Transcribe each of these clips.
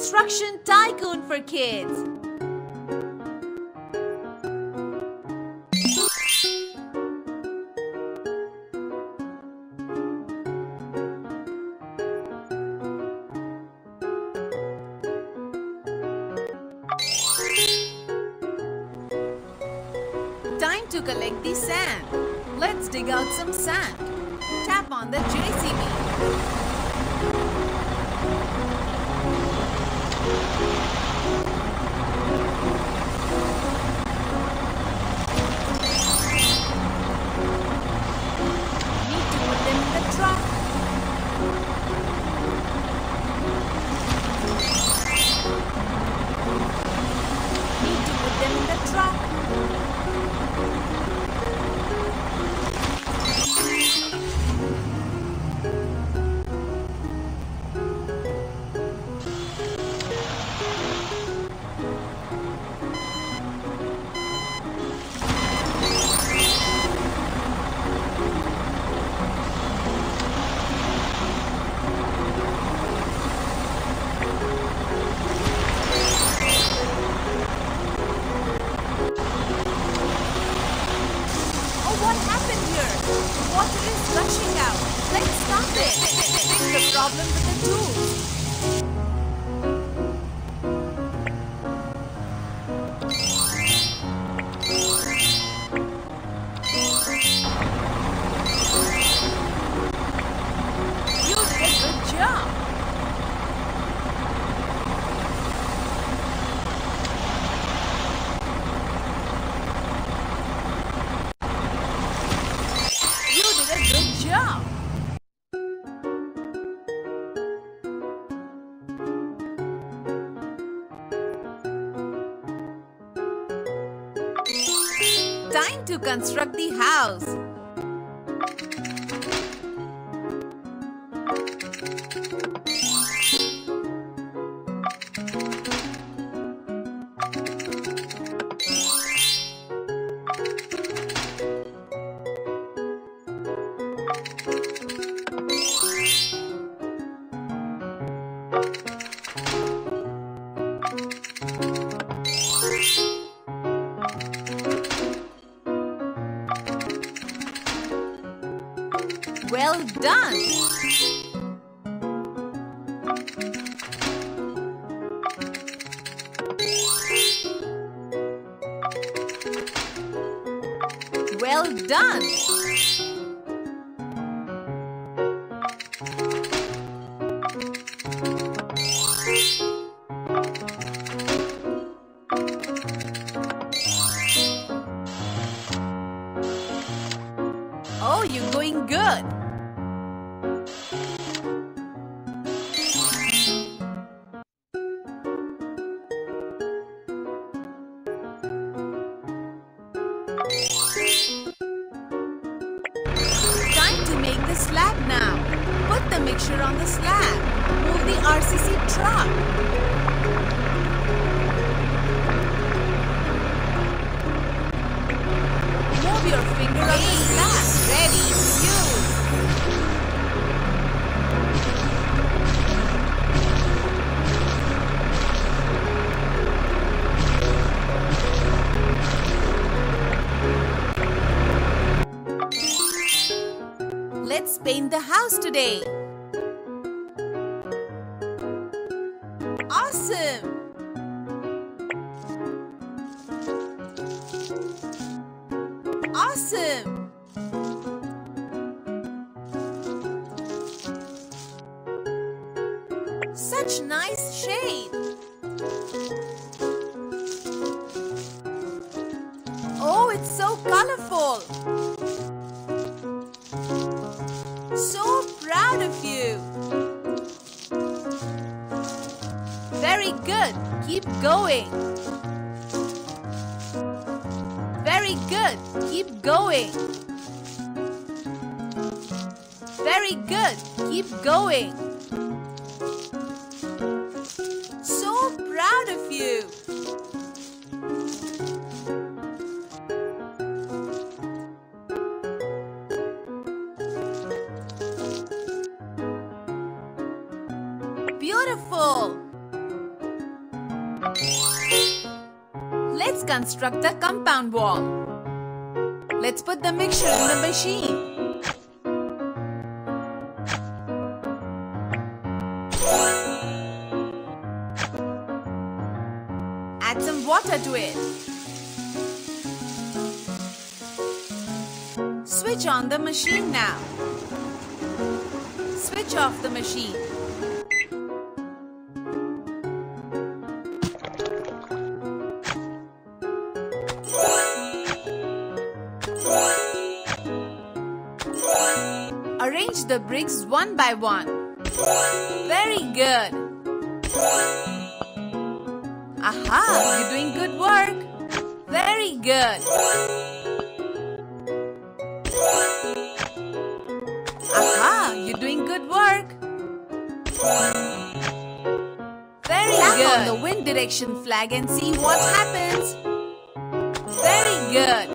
Construction Tycoon for kids. Time to collect the sand. Let's dig out some sand. Tap on the JCB. Water is rushing out. Let's stop it. Fix the problem with the tools. You did a good job. Time to construct the house. Well done! Well done! Oh, you're going good! Time to make the slab now. Put the mixture on the slab. Move the RCC truck. Move your finger on the slab. Ready, use. Let's paint the house today. Awesome! Awesome! Such nice shade. Oh, it's so colorful. So proud of you. Very good. Keep going. Very good. Keep going. Very good. Keep going. So proud of you. Beautiful! Let's construct the compound wall. Let's put the mixture in the machine. Add some water to it. Switch on the machine now. Switch off the machine. Arrange the bricks one by one. Very good. Aha, you're doing good work. Very good. Aha, you're doing good work. Very good. Tap on the wind direction flag and see what happens. Very good.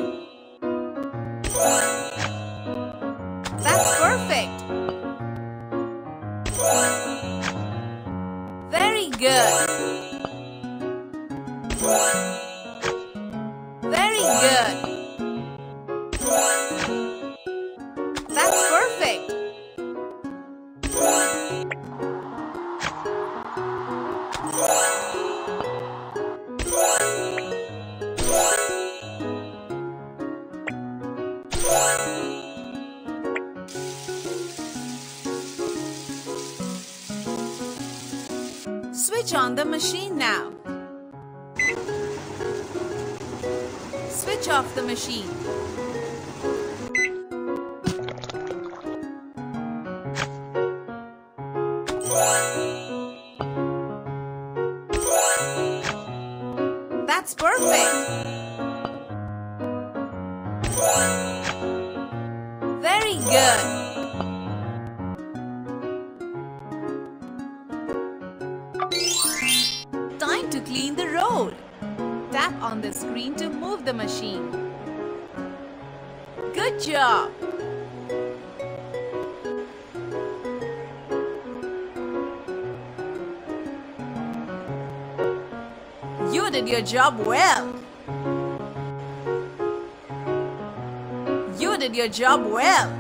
That's perfect. Very good. Very good. That's perfect. Switch on the machine now. Switch off the machine. That's perfect. Very good. Time to clean the road. Tap on the screen to move the machine. Good job. You did your job well. You did your job well.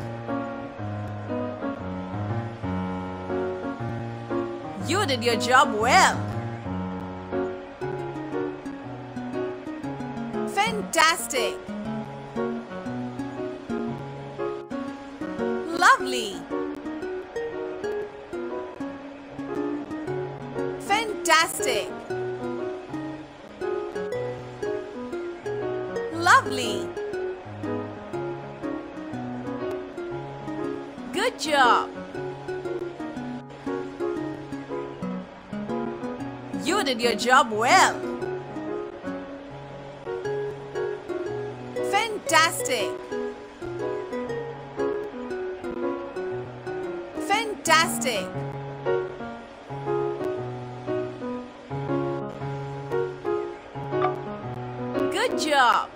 You did your job well. Fantastic. Lovely. Fantastic. Lovely. Good job. You did your job well. Fantastic. Fantastic. Good job.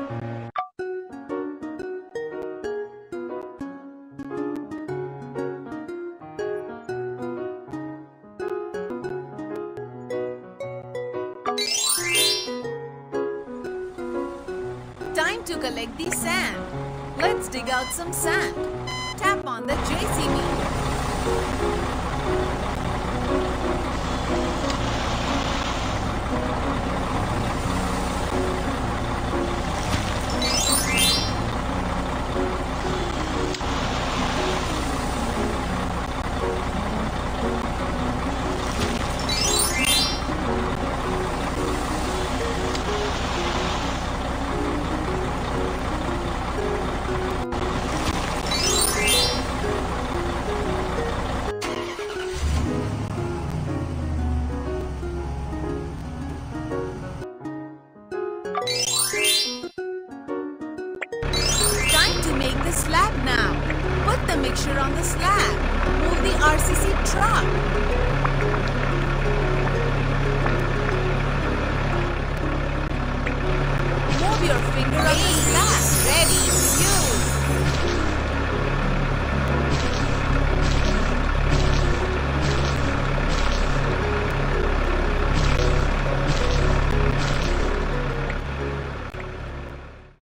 Time to collect the sand. Let's dig out some sand. Tap on the JCB. Make the slab now. Put the mixture on the slab. Move the RCC truck. Move your finger on the slab.